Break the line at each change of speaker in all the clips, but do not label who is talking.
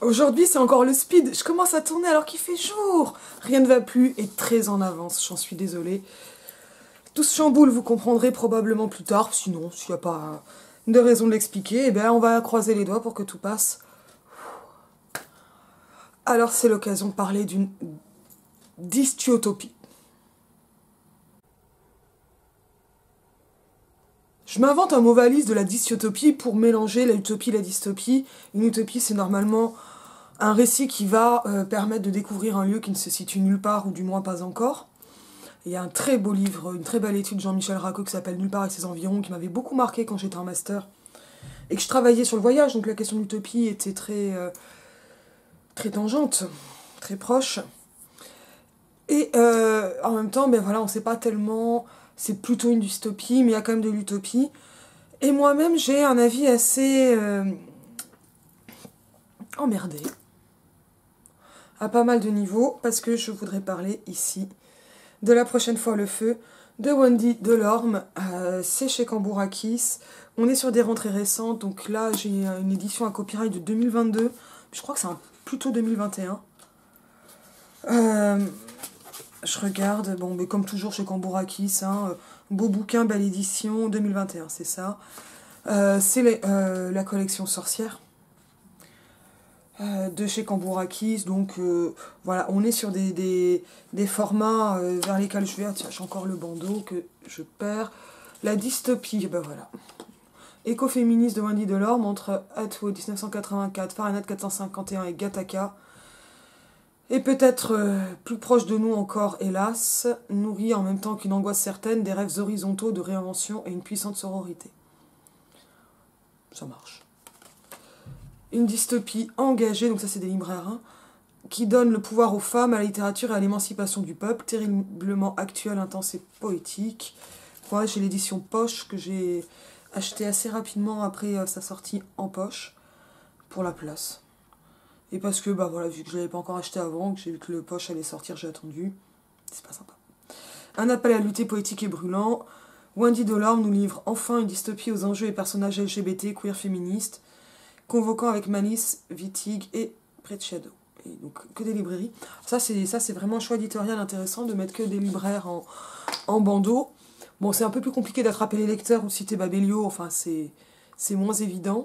Aujourd'hui, c'est encore le speed. Je commence à tourner alors qu'il fait jour. Rien ne va plus et très en avance, j'en suis désolée. Tout se chamboule, vous comprendrez probablement plus tard. Sinon, s'il n'y a pas de raison de l'expliquer, eh ben, on va croiser les doigts pour que tout passe. Alors, c'est l'occasion de parler d'une dystopie. Je m'invente un mot valise de la dystopie pour mélanger la utopie et la dystopie. Une utopie, c'est normalement un récit qui va permettre de découvrir un lieu qui ne se situe nulle part, ou du moins pas encore. Il y a un très beau livre, une très belle étude de Jean-Michel Racot qui s'appelle Nulle part et ses environs, qui m'avait beaucoup marqué quand j'étais en master. Et que je travaillais sur le voyage, donc la question de l'utopie était très tangente, très proche. Et en même temps, ben voilà, on ne sait pas tellement, c'est plutôt une dystopie, mais il y a quand même de l'utopie. Et moi-même, j'ai un avis assez emmerdé, à pas mal de niveaux, parce que je voudrais parler ici de La prochaine fois le feu, de Wendy Delorme. C'est chez Cambourakis. On est sur des rentrées récentes, donc là j'ai une édition à copyright de 2022. Je crois que c'est plutôt 2021. Je regarde, bon, mais comme toujours chez Cambourakis, beau bouquin, belle édition, 2021, c'est ça. C'est la collection Sorcière de chez Cambourakis, donc voilà, on est sur des formats vers lesquels je vais. Ah, tiens, j'ai encore le bandeau que je perds. La dystopie, ben voilà. Écoféministe de Wendy Delorme, entre Atwood 1984, Fahrenheit 451 et Gattaca. Et peut-être plus proche de nous encore, hélas, nourrit en même temps qu'une angoisse certaine des rêves horizontaux de réinvention et une puissante sororité. Ça marche. Une dystopie engagée, donc ça c'est des libraires, qui donne le pouvoir aux femmes, à la littérature et à l'émancipation du peuple, terriblement actuelle, intense et poétique. Ouais, j'ai l'édition poche que j'ai achetée assez rapidement après sa sortie en poche, pour la place. Et parce que, bah voilà, vu que je ne l'avais pas encore acheté avant, que j'ai vu que le poche allait sortir, j'ai attendu. C'est pas sympa. Un appel à lutter poétique et brûlant. Wendy Delorme nous livre enfin une dystopie aux enjeux et personnages LGBT, queer féministes, convoquant avec malice, Wittig et Preciado. Et donc que des librairies. Ça c'est vraiment un choix éditorial intéressant de mettre que des libraires en bandeau. Bon, c'est un peu plus compliqué d'attraper les lecteurs ou de citer Babelio, enfin c'est moins évident.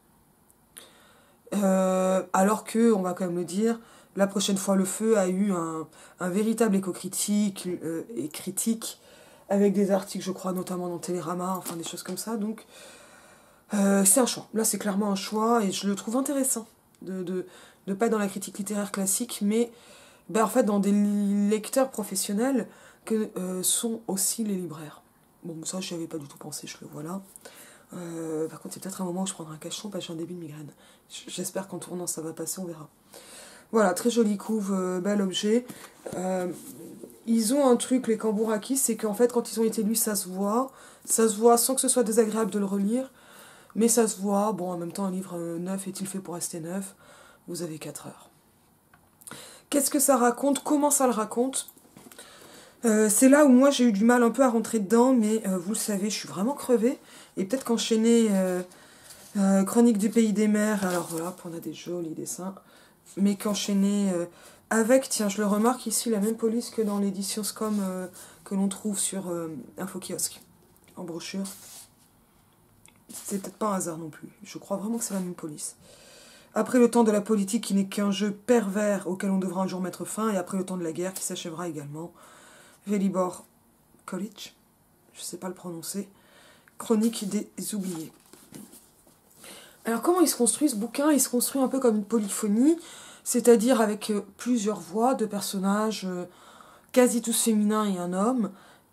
Alors que, on va quand même le dire, La prochaine fois le feu a eu un véritable éco-critique et critique, avec des articles, je crois, notamment dans Télérama, enfin des choses comme ça. Donc, c'est un choix. Là, c'est clairement un choix et je le trouve intéressant de pas être dans la critique littéraire classique, mais ben, en fait dans des lecteurs professionnels que sont aussi les libraires. Bon, ça, je n'y avais pas du tout pensé, je le vois là. Par contre, c'est peut-être un moment où je prendrai un cachon parce que j'ai un début de migraine. J'espère qu'en tournant, ça va passer, on verra. Voilà, très jolie couve, bel objet. Ils ont un truc, les Cambourakis, c'est qu'en fait, quand ils ont été lus, ça se voit. Ça se voit sans que ce soit désagréable de le relire. Mais ça se voit. Bon, en même temps, un livre neuf est-il fait pour rester neuf? Vous avez 4 heures. Qu'est-ce que ça raconte? Comment ça le raconte? C'est là où moi j'ai eu du mal un peu à rentrer dedans, mais vous le savez, je suis vraiment crevée. Et peut-être qu'enchaîner Chronique du pays des mers, alors voilà, on a des jolis dessins, mais qu'enchaîner avec, tiens, je le remarque ici, la même police que dans l'édition SCOM que l'on trouve sur Infokiosque, en brochure. C'est peut-être pas un hasard non plus, je crois vraiment que c'est la même police. Après le temps de la politique qui n'est qu'un jeu pervers auquel on devra un jour mettre fin, et après le temps de la guerre qui s'achèvera également. Velibor Kolic, je ne sais pas le prononcer, Chronique des oubliés. Alors comment il se construit ce bouquin? Il se construit un peu comme une polyphonie, c'est-à-dire avec plusieurs voix de personnages quasi tous féminins et un homme,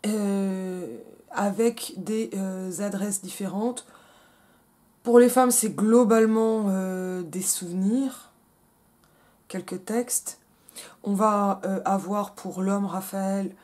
avec des adresses différentes. Pour les femmes, c'est globalement des souvenirs, quelques textes. On va avoir pour l'homme, Raphaël,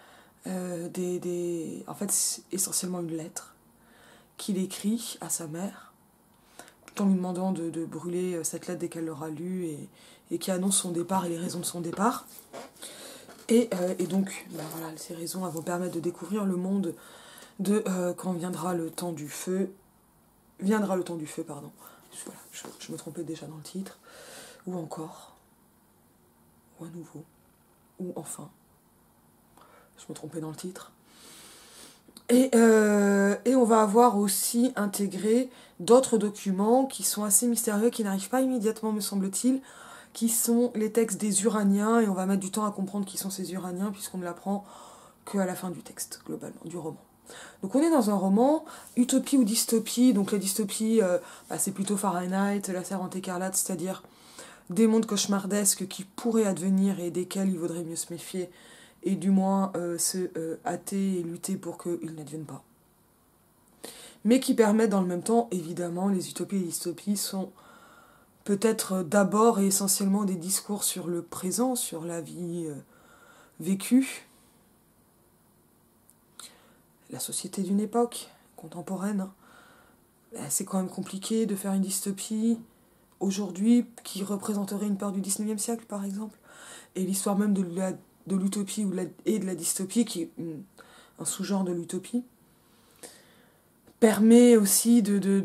en fait, c'est essentiellement une lettre qu'il écrit à sa mère, tout en lui demandant de brûler cette lettre dès qu'elle l'aura lue, et qui annonce son départ et les raisons de son départ. Et donc, ben voilà, ces raisons elles vont permettre de découvrir le monde de quand viendra le temps du feu. Viendra le temps du feu, pardon. Voilà, je me trompais déjà dans le titre. ou encore, ou à nouveau, ou enfin. Je me trompais dans le titre. Et on va avoir aussi intégré d'autres documents qui sont assez mystérieux, qui n'arrivent pas immédiatement, me semble-t-il, qui sont les textes des Uraniens, et on va mettre du temps à comprendre qui sont ces Uraniens, puisqu'on ne l'apprend qu'à la fin du texte, globalement, du roman. Donc on est dans un roman, utopie ou dystopie, donc la dystopie, c'est plutôt Fahrenheit, la Servante écarlate, c'est-à-dire des mondes cauchemardesques qui pourraient advenir et desquels il vaudrait mieux se méfier, et du moins se hâter et lutter pour qu'ils n'adviennent pas. Mais qui permettent dans le même temps, évidemment, les utopies et les dystopies sont peut-être d'abord et essentiellement des discours sur le présent, sur la vie vécue, la société d'une époque contemporaine. C'est quand même compliqué de faire une dystopie aujourd'hui qui représenterait une part du 19e siècle, par exemple. Et l'histoire même de l'utopie et de la dystopie, qui est un sous-genre de l'utopie, permet aussi de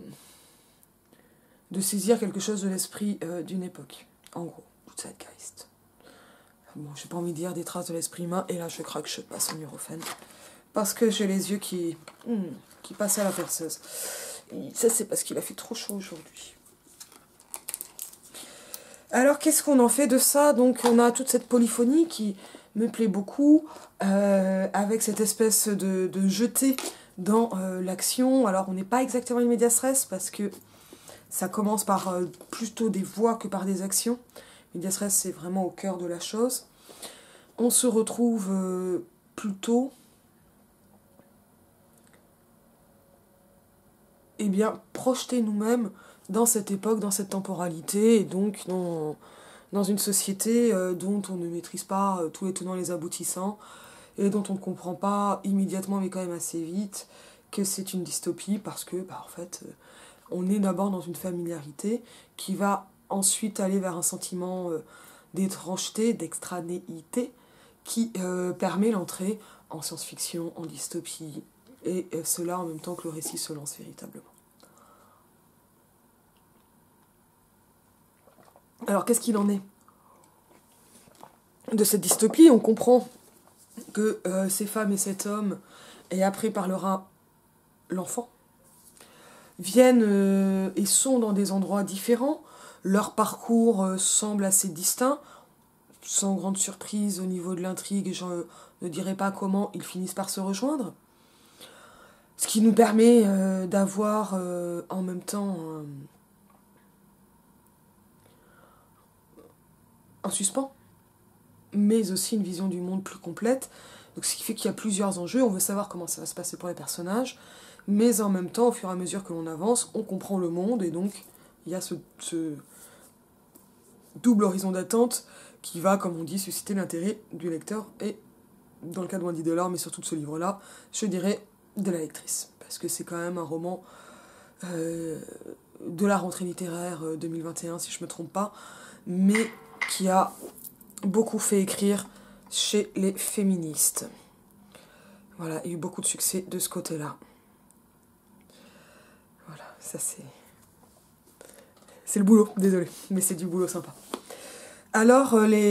saisir quelque chose de l'esprit d'une époque. En gros, du zeitgeist. Bon, j'ai pas envie de dire des traces de l'esprit humain, et là je craque, je passe au Nurofen. Parce que j'ai les yeux qui passent à la perceuse. Et ça, c'est parce qu'il a fait trop chaud aujourd'hui. Alors, qu'est-ce qu'on en fait de ça? Donc, on a toute cette polyphonie qui me plaît beaucoup, avec cette espèce de jetée dans l'action. Alors, on n'est pas exactement une média stress, parce que ça commence par plutôt des voix que par des actions. Média stress, c'est vraiment au cœur de la chose. On se retrouve plutôt... projeter nous-mêmes dans cette époque, dans cette temporalité, et donc dans une société dont on ne maîtrise pas tous les tenants et les aboutissants, et dont on ne comprend pas immédiatement, mais quand même assez vite, que c'est une dystopie, parce que, en fait, on est d'abord dans une familiarité qui va ensuite aller vers un sentiment d'étrangeté, d'extranéité, qui permet l'entrée en science-fiction, en dystopie, et cela en même temps que le récit se lance véritablement. Alors, qu'est-ce qu'il en est de cette dystopie? On comprend que ces femmes et cet homme, et après parlera l'enfant, viennent et sont dans des endroits différents. Leur parcours semble assez distinct, sans grande surprise au niveau de l'intrigue, et je ne dirais pas comment ils finissent par se rejoindre. Ce qui nous permet d'avoir en même temps un suspens, mais aussi une vision du monde plus complète. Donc, ce qui fait qu'il y a plusieurs enjeux. On veut savoir comment ça va se passer pour les personnages, mais en même temps, au fur et à mesure que l'on avance, on comprend le monde, et donc il y a ce double horizon d'attente qui va, comme on dit, susciter l'intérêt du lecteur, et dans le cas de Wendy Delorme, mais surtout de ce livre-là, je dirais de la lectrice, parce que c'est quand même un roman de la rentrée littéraire 2021, si je ne me trompe pas, mais qui a beaucoup fait écrire chez les féministes. Voilà, il y a eu beaucoup de succès de ce côté-là. Voilà, ça c'est... C'est le boulot, désolé, mais c'est du boulot sympa. Alors,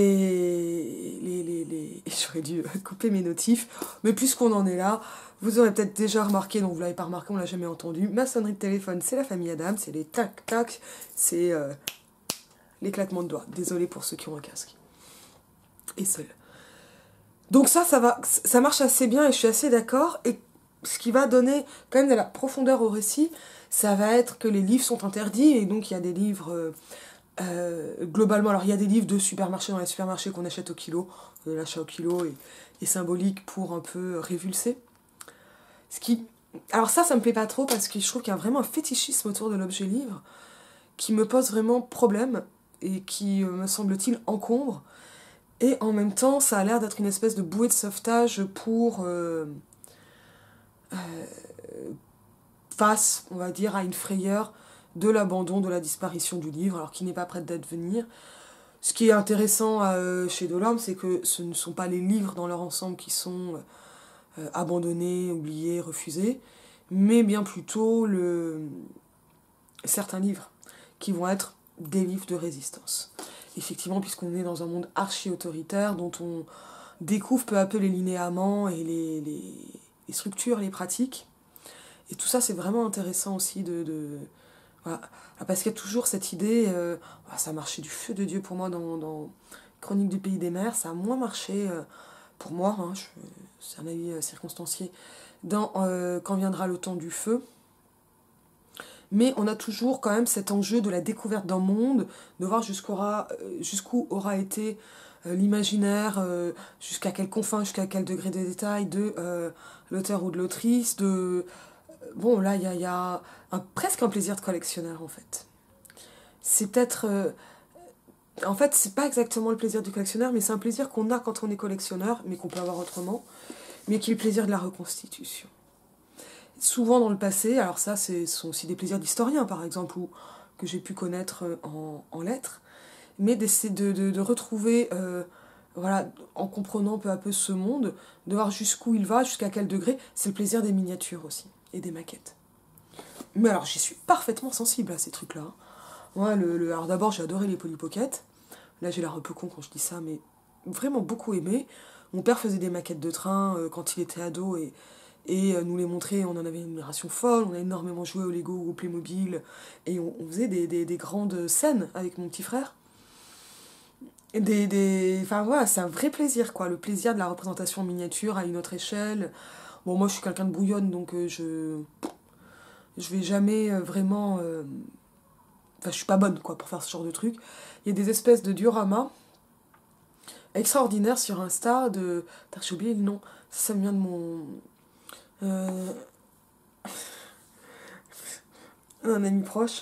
j'aurais dû couper mes notifs, mais puisqu'on en est là, vous aurez peut-être déjà remarqué, donc vous l'avez pas remarqué, on l'a jamais entendu, ma sonnerie de téléphone, c'est la famille Adam, c'est les tac-tac, c'est les claquements de doigts. Désolé pour ceux qui ont un casque. Et seul. Donc ça marche assez bien, et je suis assez d'accord, et ce qui va donner quand même de la profondeur au récit, ça va être que les livres sont interdits, et donc il y a des livres... globalement, alors il y a des livres de supermarché dans les supermarchés qu'on achète au kilo, l'achat au kilo est symbolique pour un peu révulser. Alors ça me plaît pas trop, parce que je trouve qu'il y a vraiment un fétichisme autour de l'objet livre qui me pose vraiment problème, et qui, me semble-t-il, encombre, et en même temps ça a l'air d'être une espèce de bouée de sauvetage pour face, on va dire, à une frayeur de l'abandon, de la disparition du livre, alors qu'il n'est pas prêt d'advenir. Ce qui est intéressant chez Delorme, c'est que ce ne sont pas les livres dans leur ensemble qui sont abandonnés, oubliés, refusés, mais bien plutôt certains livres qui vont être des livres de résistance. Effectivement, puisqu'on est dans un monde archi-autoritaire dont on découvre peu à peu les linéaments et les structures, les pratiques. Et tout ça, c'est vraiment intéressant aussi voilà. Parce qu'il y a toujours cette idée, ça a marché du feu de Dieu pour moi dans Chronique du pays des mers, ça a moins marché pour moi, hein, c'est un avis circonstancié, dans Quand viendra le temps du feu. Mais on a toujours quand même cet enjeu de la découverte d'un monde, de voir jusqu'où aura été l'imaginaire, jusqu'à quel confin, jusqu'à quel degré de détail de l'auteur ou de l'autrice. Bon, là, il y a presque un plaisir de collectionneur, en fait. C'est peut-être... en fait, c'est pas exactement le plaisir du collectionneur, mais c'est un plaisir qu'on a quand on est collectionneur, mais qu'on peut avoir autrement, mais qui est le plaisir de la reconstitution. Souvent dans le passé, alors ça, ce sont aussi des plaisirs d'historiens, par exemple, ou que j'ai pu connaître en lettres, mais d'essayer de retrouver, voilà, en comprenant peu à peu ce monde, de voir jusqu'où il va, jusqu'à quel degré, c'est le plaisir des miniatures aussi, et des maquettes. Mais alors, j'y suis parfaitement sensible à ces trucs-là. Moi, alors d'abord, j'ai adoré les Polly Pocket. Là, j'ai l'air un peu con quand je dis ça, mais vraiment beaucoup aimé. Mon père faisait des maquettes de train quand il était ado et nous les montrait. On en avait une admiration folle. On a énormément joué au Lego ou au Playmobil. Et on faisait des grandes scènes avec mon petit frère. Enfin voilà, c'est un vrai plaisir, quoi. Le plaisir de la représentation en miniature à une autre échelle. Bon, moi, je suis quelqu'un de bouillonne, donc je vais jamais vraiment... Enfin, je suis pas bonne, quoi, pour faire ce genre de truc. Il y a des espèces de dioramas extraordinaires sur Insta de... J'ai oublié le nom. Ça me vient de mon... un ami proche.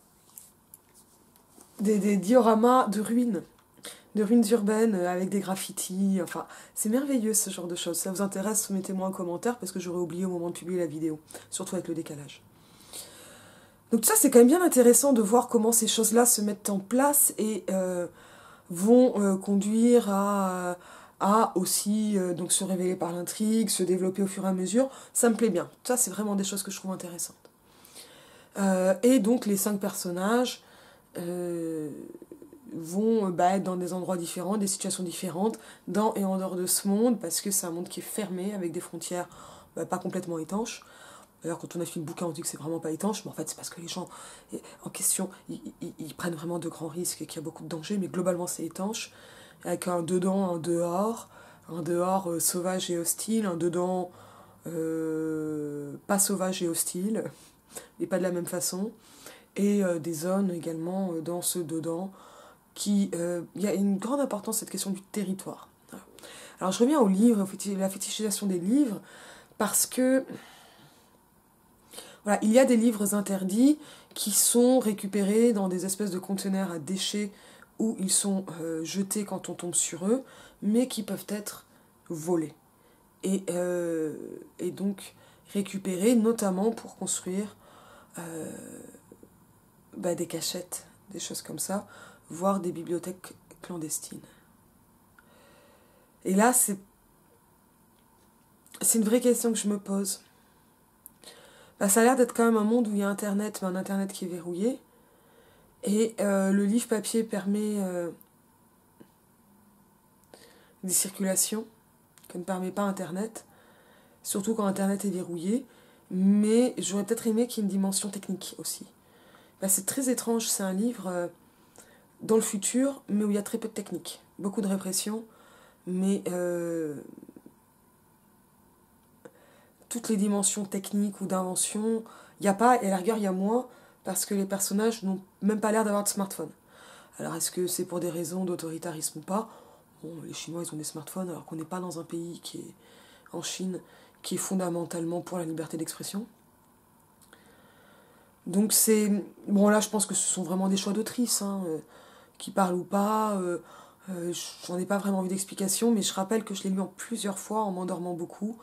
Des dioramas de ruines urbaines avec des graffitis. Enfin, c'est merveilleux ce genre de choses. Si ça vous intéresse, mettez-moi un commentaire parce que j'aurais oublié au moment de publier la vidéo. Surtout avec le décalage. Donc ça, c'est quand même bien intéressant de voir comment ces choses-là se mettent en place et vont conduire à aussi donc se révéler par l'intrigue, se développer au fur et à mesure. Ça me plaît bien. Ça, c'est vraiment des choses que je trouve intéressantes. Et donc, les 5 personnages vont être dans des endroits différents, des situations différentes, dans et en dehors de ce monde, parce que c'est un monde qui est fermé, avec des frontières pas complètement étanches. D'ailleurs, quand on a fait le bouquin, on dit que c'est vraiment pas étanche, mais en fait, c'est parce que les gens en question, ils prennent vraiment de grands risques et qu'il y a beaucoup de dangers, mais globalement, c'est étanche, avec un dedans, un dehors sauvage et hostile, un dedans pas sauvage et hostile, mais pas de la même façon, et des zones également dans ce dedans, il y a une grande importance, cette question du territoire. Voilà. Alors, je reviens aux livres, la fétichisation des livres, parce que... Voilà, il y a des livres interdits qui sont récupérés dans des espèces de conteneurs à déchets où ils sont jetés quand on tombe sur eux, mais qui peuvent être volés. Et donc récupérés notamment pour construire des cachettes, des choses comme ça, voire des bibliothèques clandestines. Et là, c'est une vraie question que je me pose. Ça a l'air d'être quand même un monde où il y a Internet, mais un Internet qui est verrouillé. Et le livre papier permet des circulations que ne permet pas Internet, surtout quand Internet est verrouillé. Mais j'aurais peut-être aimé qu'il y ait une dimension technique aussi. C'est très étrange, c'est un livre dans le futur, mais où il y a très peu de technique. Beaucoup de répression, mais... toutes les dimensions techniques ou d'invention, il n'y a pas, et à la rigueur, il y a moins, parce que les personnages n'ont même pas l'air d'avoir de smartphone. Alors, est-ce que c'est pour des raisons d'autoritarisme ou pas ? Bon, les Chinois, ils ont des smartphones, alors qu'on n'est pas dans un pays qui est, en Chine, qui est fondamentalement pour la liberté d'expression. Donc c'est... Bon, là, je pense que ce sont vraiment des choix d'autrice, qui parlent ou pas. J'en ai pas vraiment envie d'explication, mais je rappelle que je l'ai lu en plusieurs fois, en m'endormant beaucoup.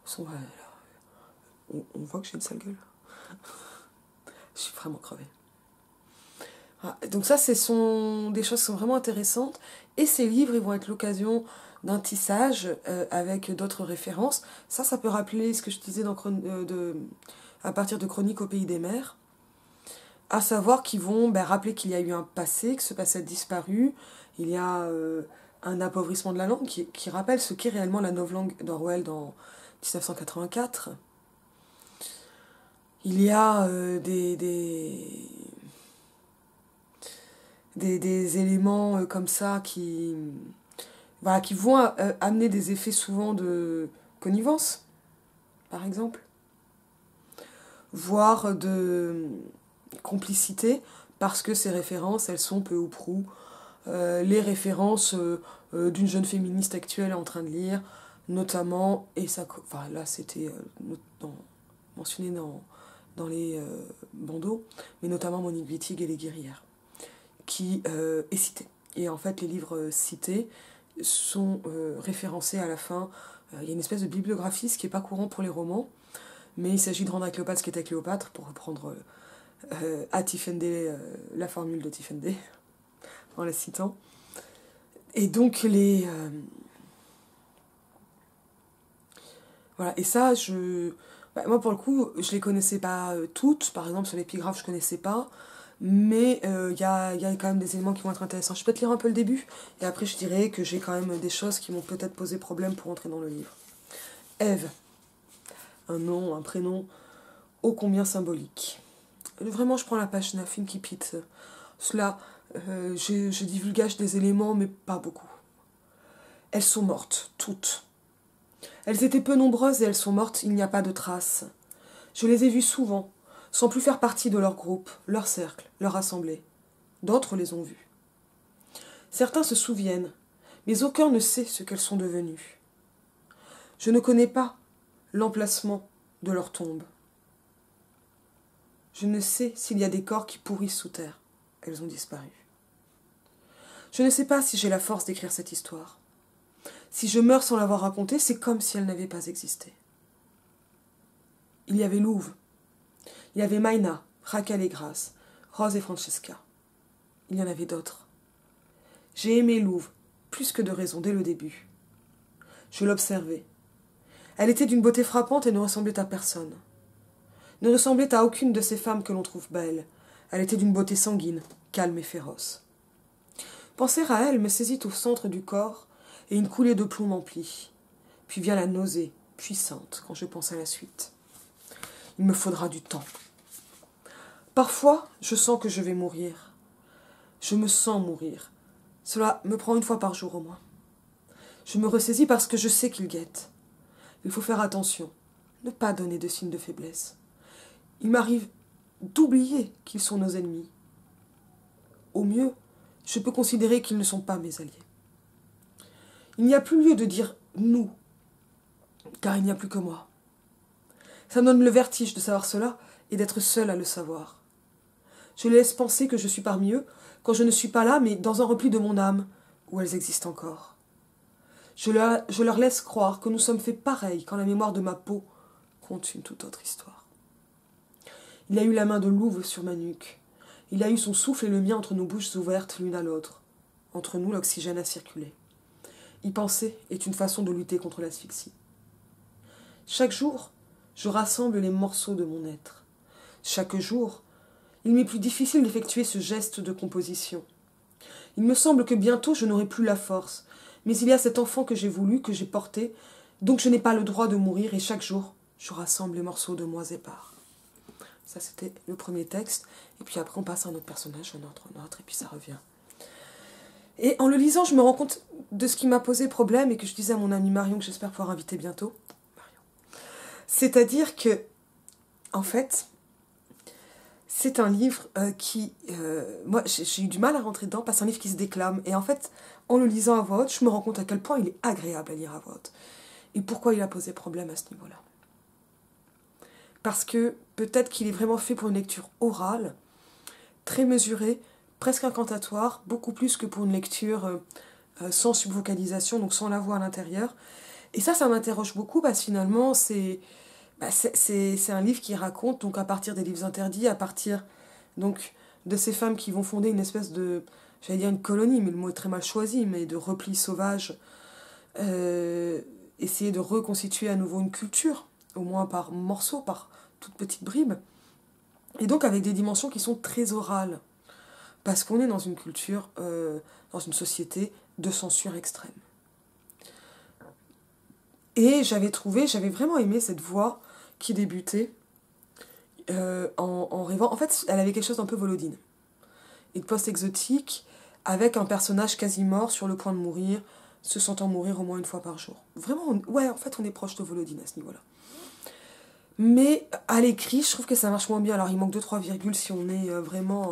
On voit que j'ai une sale gueule. Je suis vraiment crevée. Voilà. Donc ça, ce sont des choses qui sont vraiment intéressantes. Et ces livres, ils vont être l'occasion d'un tissage avec d'autres références. Ça peut rappeler ce que je disais à partir de Chronique au pays des mers. à savoir qu'ils vont rappeler qu'il y a eu un passé, que ce passé a disparu, il y a un appauvrissement de la langue qui rappelle ce qu'est réellement la novlangue d'Orwell dans 1984. Il y a des éléments comme ça qui vont amener des effets souvent de connivence, par exemple, voire de complicité, parce que ces références, elles sont peu ou prou les références d'une jeune féministe actuelle en train de lire, notamment, et ça, enfin là c'était mentionné dans les bandeaux, mais notamment Monique Wittig et les guerrières, qui est citée. Et en fait, les livres cités sont référencés à la fin. Il y a une espèce de bibliographie, ce qui n'est pas courant pour les romans, mais il s'agit de rendre à Cléopâtre ce qu'était Cléopâtre, pour reprendre à Tiffendey la formule de Tiffendey, en la citant. Et donc, voilà, et ça, moi, pour le coup, je les connaissais pas toutes. Par exemple, sur l'épigraphe, je connaissais pas. Mais y a quand même des éléments qui vont être intéressants. Je peux te lire un peu le début, et après je dirais que j'ai quand même des choses qui m'ont peut-être posé problème pour entrer dans le livre. Ève, un nom, un prénom, ô combien symbolique. Vraiment, je prends la page 9, Incipit. Cela, je divulgage des éléments, mais pas beaucoup. Elles sont mortes, toutes. Elles étaient peu nombreuses et elles sont mortes, il n'y a pas de traces. Je les ai vues souvent, sans plus faire partie de leur groupe, leur cercle, leur assemblée. D'autres les ont vues. Certains se souviennent, mais aucun ne sait ce qu'elles sont devenues. Je ne connais pas l'emplacement de leur tombe. Je ne sais s'il y a des corps qui pourrissent sous terre. Elles ont disparu. Je ne sais pas si j'ai la force d'écrire cette histoire. Si je meurs sans l'avoir racontée, c'est comme si elle n'avait pas existé. Il y avait Louve. Il y avait Maïna, Raquel et Grace, Rose et Francesca. Il y en avait d'autres. J'ai aimé Louve, plus que de raison, dès le début. Je l'observais. Elle était d'une beauté frappante et ne ressemblait à personne. Ne ressemblait à aucune de ces femmes que l'on trouve belles. Elle était d'une beauté sanguine, calme et féroce. Penser à elle me saisit au centre du corps et une coulée de plomb m'emplit. Puis vient la nausée, puissante, quand je pense à la suite. Il me faudra du temps. Parfois, je sens que je vais mourir. Je me sens mourir. Cela me prend une fois par jour au moins. Je me ressaisis parce que je sais qu'ils guettent. Il faut faire attention, ne pas donner de signes de faiblesse. Il m'arrive d'oublier qu'ils sont nos ennemis. Au mieux, je peux considérer qu'ils ne sont pas mes alliés. Il n'y a plus lieu de dire « nous », car il n'y a plus que moi. Ça me donne le vertige de savoir cela et d'être seule à le savoir. Je les laisse penser que je suis parmi eux, quand je ne suis pas là, mais dans un repli de mon âme, où elles existent encore. Je leur laisse croire que nous sommes faits pareils quand la mémoire de ma peau compte une toute autre histoire. Il a eu la main de Louve sur ma nuque. Il a eu son souffle et le mien entre nos bouches ouvertes l'une à l'autre. Entre nous, l'oxygène a circulé. Y penser est une façon de lutter contre l'asphyxie. Chaque jour, je rassemble les morceaux de mon être. Chaque jour, il m'est plus difficile d'effectuer ce geste de composition. Il me semble que bientôt je n'aurai plus la force, mais il y a cet enfant que j'ai voulu, que j'ai porté, donc je n'ai pas le droit de mourir, et chaque jour, je rassemble les morceaux de moi épars. Ça, c'était le premier texte, et puis après on passe à un autre personnage, un autre, et puis ça revient. Et en le lisant, je me rends compte de ce qui m'a posé problème, et que je disais à mon amie Marion, que j'espère pouvoir inviter bientôt. Marion. C'est-à-dire que, en fait, c'est un livre moi, j'ai eu du mal à rentrer dedans, parce que c'est un livre qui se déclame. Et en fait, en le lisant à voix haute, je me rends compte à quel point il est agréable à lire à voix haute. Et pourquoi il a posé problème à ce niveau-là. Parce que peut-être qu'il est vraiment fait pour une lecture orale, très mesurée, presque incantatoire, beaucoup plus que pour une lecture sans subvocalisation, donc sans la voix à l'intérieur. Et ça m'interroge beaucoup, parce que finalement, c'est un livre qui raconte, donc à partir des livres interdits, à partir donc de ces femmes qui vont fonder une espèce de, j'allais dire une colonie, mais le mot est très mal choisi, mais de repli sauvage, essayer de reconstituer à nouveau une culture, au moins par morceaux, par toutes petites bribes. Et donc avec des dimensions qui sont très orales. Parce qu'on est dans une culture, dans une société de censure extrême. Et j'avais vraiment aimé cette voix qui débutait en rêvant. En fait, elle avait quelque chose d'un peu Volodine. Et de post-exotique, avec un personnage quasi mort, sur le point de mourir, se sentant mourir au moins une fois par jour. Vraiment, ouais, en fait, on est proche de Volodine à ce niveau-là. Mais à l'écrit, je trouve que ça marche moins bien. Alors, il manque 2-3 virgules si on est vraiment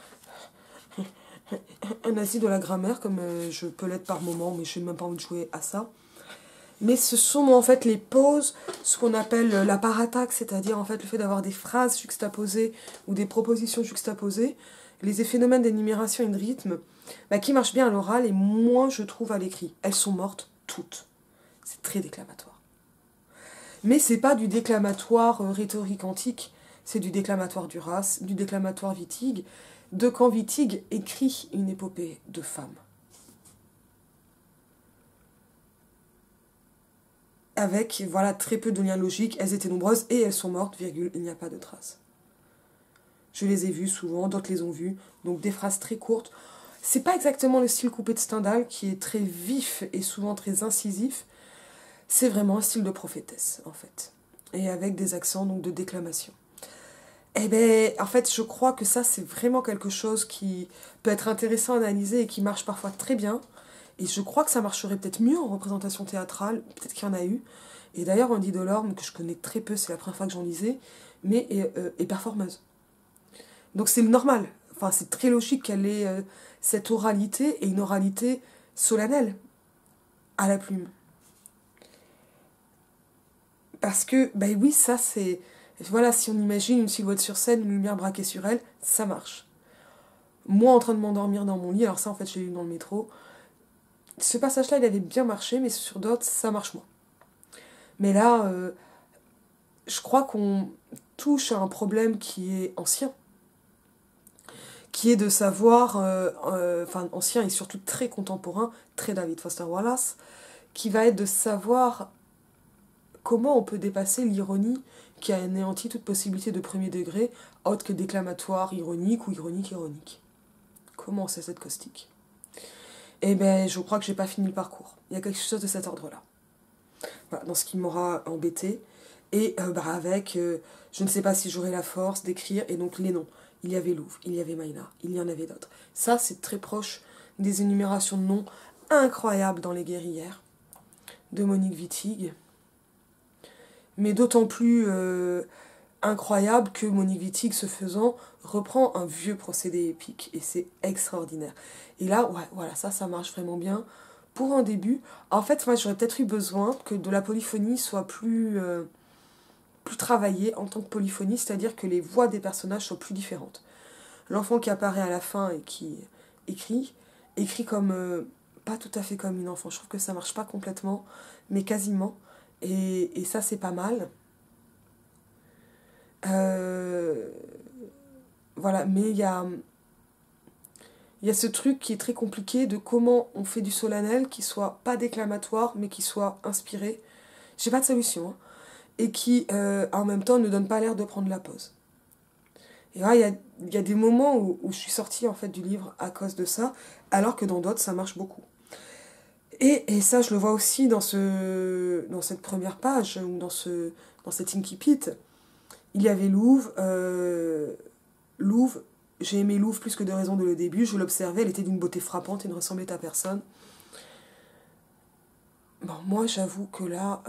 un nazi de la grammaire, comme je peux l'être par moment, mais je n'ai même pas envie de jouer à ça. Mais ce sont en fait les pauses, ce qu'on appelle la parataxe, c'est-à-dire en fait le fait d'avoir des phrases juxtaposées ou des propositions juxtaposées, les phénomènes d'énumération et de rythme, qui marchent bien à l'oral et moins je trouve à l'écrit. Elles sont mortes toutes. C'est très déclamatoire. Mais c'est pas du déclamatoire rhétorique antique, c'est du déclamatoire Duras, du déclamatoire Wittig, de quand Wittig écrit une épopée de femmes. Avec voilà très peu de liens logiques, elles étaient nombreuses et elles sont mortes, virgule, il n'y a pas de traces. Je les ai vues souvent, d'autres les ont vues, donc des phrases très courtes. C'est pas exactement le style coupé de Stendhal qui est très vif et souvent très incisif, c'est vraiment un style de prophétesse en fait, et avec des accents donc de déclamation. Eh ben, en fait, je crois que ça, c'est vraiment quelque chose qui peut être intéressant à analyser et qui marche parfois très bien. Et je crois que ça marcherait peut-être mieux en représentation théâtrale, peut-être qu'il y en a eu. Et d'ailleurs, Wendy Delorme, que je connais très peu, c'est la première fois que j'en lisais, mais est performeuse. Donc c'est normal. Enfin, c'est très logique qu'elle ait cette oralité et une oralité solennelle à la plume. Parce que, ben oui, ça c'est... Voilà, si on imagine une silhouette sur scène, une lumière braquée sur elle, ça marche. Moi, en train de m'endormir dans mon lit, alors ça, en fait, je l'ai lu dans le métro, ce passage-là, il avait bien marché, mais sur d'autres, ça marche moins. Mais là, je crois qu'on touche à un problème qui est ancien, qui est de savoir, enfin ancien et surtout très contemporain, très David Foster Wallace, qui va être de savoir comment on peut dépasser l'ironie qui a anéanti toute possibilité de premier degré, autre que déclamatoire ironique ou ironique. Comment c'est cette caustique? Eh ben, je crois que j'ai pas fini le parcours. Il y a quelque chose de cet ordre-là. Voilà, dans ce qui m'aura embêté. Et avec, je ne sais pas si j'aurai la force d'écrire, et donc les noms. Il y avait Louvre, il y avait Maïna, il y en avait d'autres. Ça, c'est très proche des énumérations de noms incroyables dans Les Guerrières, de Monique Wittig. Mais d'autant plus incroyable que Monique Wittig, ce faisant, reprend un vieux procédé épique. Et c'est extraordinaire. Et là, ouais, voilà, ça marche vraiment bien. Pour un début, en fait, moi, j'aurais peut-être eu besoin que de la polyphonie soit plus travaillée en tant que polyphonie, c'est-à-dire que les voix des personnages soient plus différentes. L'enfant qui apparaît à la fin et qui écrit comme, pas tout à fait comme une enfant. Je trouve que ça marche pas complètement, mais quasiment. Et ça, c'est pas mal. Voilà, mais il y a ce truc qui est très compliqué de comment on fait du solennel qui soit pas déclamatoire, mais qui soit inspiré. J'ai pas de solution, hein. Et qui, en même temps, ne donne pas l'air de prendre la pause. Et là, il y a des moments où je suis sortie en fait, du livre à cause de ça, alors que dans d'autres, ça marche beaucoup. Et ça, je le vois aussi dans cette première page, ou dans cet incipit. Il y avait Louvre. Louvre, j'ai aimé Louvre plus que de raison de le début. Je l'observais, elle était d'une beauté frappante et ne ressemblait à personne. Bon, moi, j'avoue que là...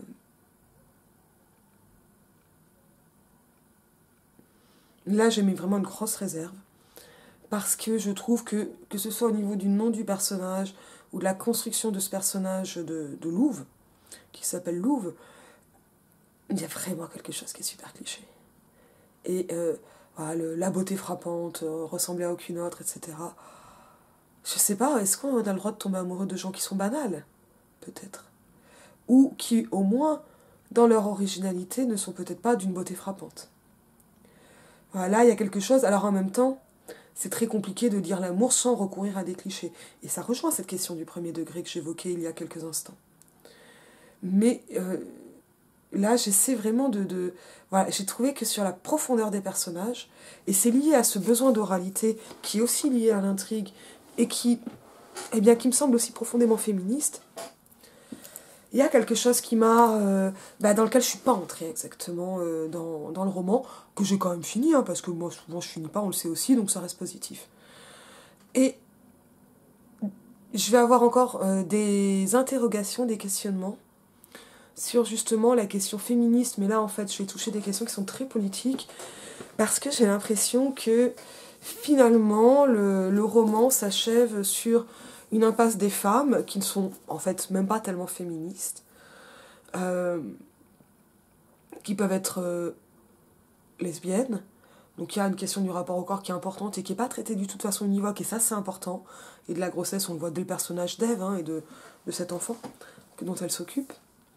là, j'ai mis vraiment une grosse réserve. Parce que je trouve que ce soit au niveau du nom du personnage ou de la construction de ce personnage de Louvre, qui s'appelle Louvre, il y a vraiment quelque chose qui est super cliché. Et voilà, la beauté frappante, ressembler à aucune autre, etc. Je sais pas, est-ce qu'on a le droit de tomber amoureux de gens qui sont banals? Peut-être. Ou qui, au moins, dans leur originalité, ne sont peut-être pas d'une beauté frappante. Voilà, il y a quelque chose. Alors en même temps, c'est très compliqué de dire l'amour sans recourir à des clichés. Et ça rejoint cette question du premier degré que j'évoquais il y a quelques instants. Mais là, j'essaie vraiment voilà, j'ai trouvé que sur la profondeur des personnages, et c'est lié à ce besoin d'oralité, qui est aussi lié à l'intrigue, et qui, eh bien, qui me semble aussi profondément féministe, il y a quelque chose qui m'a... dans lequel je suis pas entrée exactement dans le roman, que j'ai quand même fini, hein, parce que moi, souvent, je finis pas, on le sait aussi, donc ça reste positif. Et je vais avoir encore des interrogations, des questionnements, sur justement la question féministe, mais là, en fait, je vais toucher des questions qui sont très politiques, parce que j'ai l'impression que, finalement, le roman s'achève sur une impasse des femmes, qui ne sont, en fait, même pas tellement féministes, euh, qui peuvent être lesbiennes. Donc il y a une question du rapport au corps qui est importante et qui n'est pas traitée du tout de façon univoque, et ça c'est important. Et de la grossesse, on le voit dès le personnage d'Ève, hein, et de cet enfant dont elle s'occupe.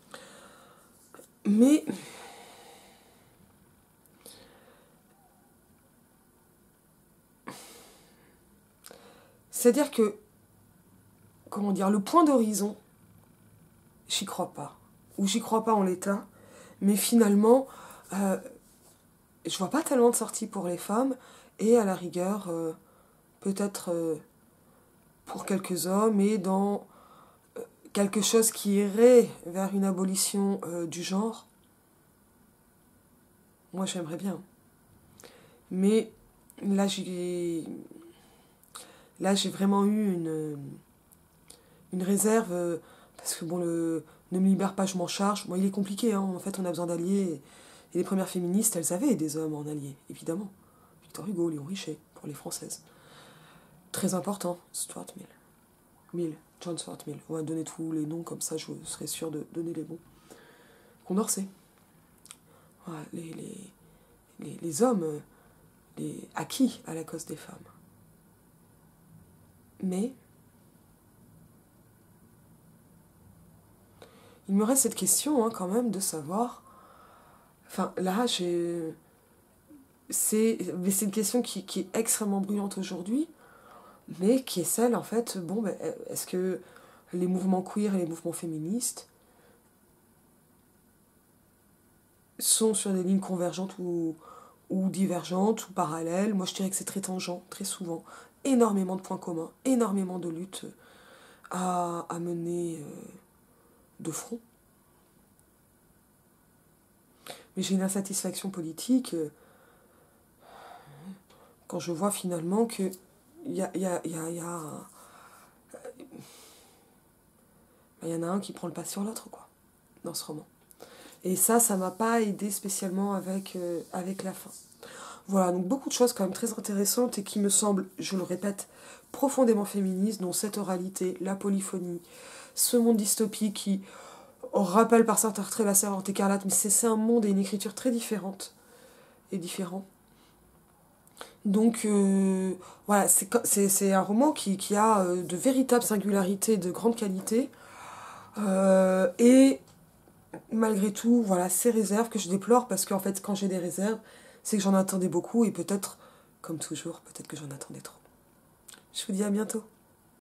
Mais c'est-à-dire que, comment dire, le point d'horizon, j'y crois pas. Ou j'y crois pas en l'état, mais finalement, je vois pas tellement de sorties pour les femmes, et à la rigueur, peut-être pour quelques hommes, et dans quelque chose qui irait vers une abolition du genre, moi j'aimerais bien. Mais là j'ai vraiment eu une réserve, parce que bon, le ne me libère pas, je m'en charge. Bon, il est compliqué, hein, en fait, on a besoin d'alliés. Et les premières féministes, elles avaient des hommes en alliés, évidemment. Victor Hugo, Léon Richer, pour les françaises. Très important, Stuart Mill. John Stuart Mill. On va donner tous les noms, comme ça je serai sûr de donner les bons. Condorcet. Voilà, les hommes acquis à la cause des femmes. Mais il me reste cette question, hein, quand même, de savoir... Enfin, là, c'est une question qui est extrêmement brûlante aujourd'hui, mais qui est celle, en fait, bon, est-ce que les mouvements queer et les mouvements féministes sont sur des lignes convergentes ou divergentes ou parallèles? Moi, je dirais que c'est très tangent, très souvent. Énormément de points communs, énormément de luttes à mener de front. Mais j'ai une insatisfaction politique quand je vois finalement que il y en a un qui prend le pas sur l'autre, quoi, dans ce roman. Et ça m'a pas aidé spécialement avec la fin. Voilà, donc beaucoup de choses quand même très intéressantes et qui me semblent, je le répète, profondément féministes, dont cette oralité, la polyphonie, ce monde dystopique qui rappelle par certains traits la Servante écarlate, mais c'est un monde et une écriture très différente et différents. Donc voilà, c'est un roman qui a de véritables singularités, de grande qualité, et malgré tout, voilà, ces réserves que je déplore, parce qu'en fait, quand j'ai des réserves, c'est que j'en attendais beaucoup, et peut-être, comme toujours, peut-être que j'en attendais trop. Je vous dis à bientôt.